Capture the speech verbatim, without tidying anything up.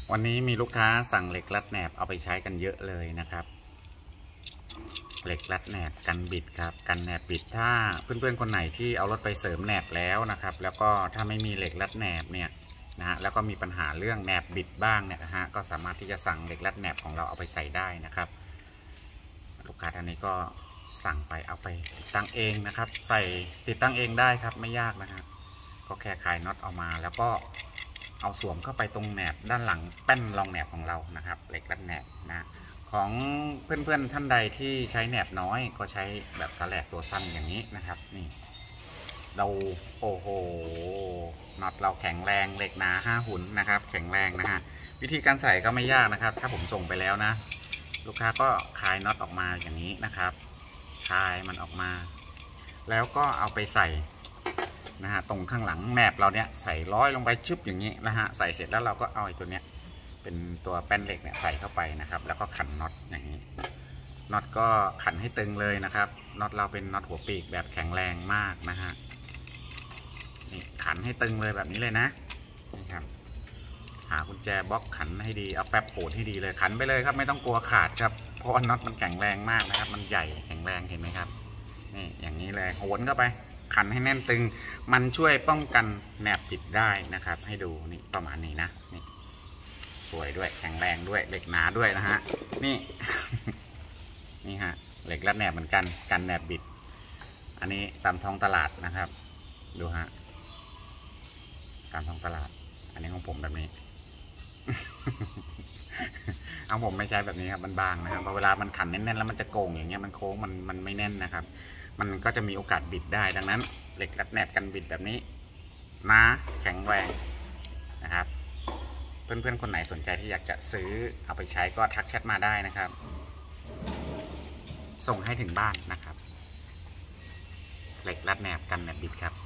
วันนี้มีลูกค้าสั่งเหล็กรัดแหนบเอาไปใช้กันเยอะเลยนะครับเหล็กรัดแหนบกันบิดครับกันแหนบบิดถ้าเพื่อนๆคนไหนที่เอารถไปเสริมแหนบแล้วนะครับแล้วก็ถ้าไม่มีเหล็กรัดแหนบเนี่ยนะฮะแล้วก็มีปัญหาเรื่องแหนบบิดบ้างเนี่ยนะฮะก็สามารถที่จะสั่งเหล็กรัดแหนบของเราเอาไปใส่ได้นะครับลูกค้าท่านนี้ก็สั่งไปเอาไปติดตั้งเองนะครับใส่ติดตั้งเองได้ครับไม่ยากนะครับก็แค่คลายน็อตออกมาแล้วก็เอาสวมเข้าไปตรงแหนบด้านหลังแป้นรองแหนบของเรานะครับเหล็กรัดแหนบนะของเพื่อนๆท่านใดที่ใช้แหนบน้อยก็ใช้แบบสแลกตัวสั้นอย่างนี้นะครับนี่เราโอ้โหน็อตเราแข็งแรงเหล็กหนาห้าหุ่นนะครับแข็งแรงนะฮะวิธีการใส่ก็ไม่ยากนะครับถ้าผมส่งไปแล้วนะลูกค้าก็คลายน็อตออกมาอย่างนี้นะครับคลายมันออกมาแล้วก็เอาไปใส่นะฮะตรงข้างหลังแหนบเราเนี่ยใส่ร้อยลงไปชึบอย่างนี้นะฮะใส่เสร็จแล้วเราก็เอาไอ้ตัวเนี้ยเป็นตัวแป้นเหล็กเนี่ยใส่เข้าไปนะครับแล้วก็ขันน็อตอย่างนี้น็อตก็ขันให้ตึงเลยนะครับน็อตเราเป็นน็อตหัวปีกแบบแข็งแรงมากนะฮะนี่ขันให้ตึงเลยแบบนี้เลยนะนี่ครับหากุญแจบล็อกขันให้ดีเอาแป๊บโผล่ให้ดีเลยขันไปเลยครับไม่ต้องกลัวขาดครับเพราะว่าน็อตมันแข็งแรงมากนะครับมันใหญ่แข็งแรงเห็นไหมครับนี่อย่างนี้เลยโหนเข้าไปขันให้แน่นตึงมันช่วยป้องกันแหนบบิดได้นะครับให้ดูนี่ประมาณนี้นะนี่สวยด้วยแข็งแรงด้วยเหล็กหนาด้วยนะฮะนี่นี่ฮะเหล็กรัดแหนบเหมือนกันกันแหนบบิดอันนี้ตามท้องตลาดนะครับดูฮะตามท้องตลาดอันนี้ของผมแบบนี้ เอาผมไม่ใช้แบบนี้ครับมันบางนะครับพอเวลามันขันแน่นๆแล้วมันจะโก่งอย่างเงี้ยมันโค้งมันมันไม่แน่นนะครับมันก็จะมีโอกาสบิดได้ดังนั้นเหล็กรัดแหนบกันบิดแบบนี้หนาแข็งแรงนะครับเพื่อนๆคนไหนสนใจที่อยากจะซื้อเอาไปใช้ก็ทักแชทมาได้นะครับส่งให้ถึงบ้านนะครับเหล็กรัดแหนบกันแหนบบิดครับ